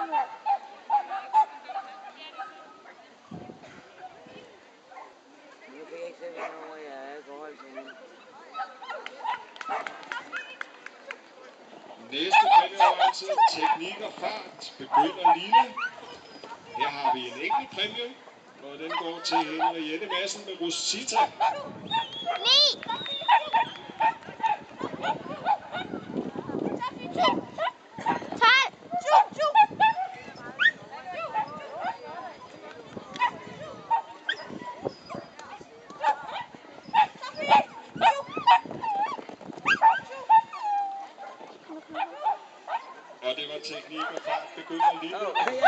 Næste præmieovervejelse, teknik og fart, begynder lille. Her har vi en enkelt præmie, og den går til Henriette Madsen med Rosita. 9. Og det var teknik og fart, begynder lille.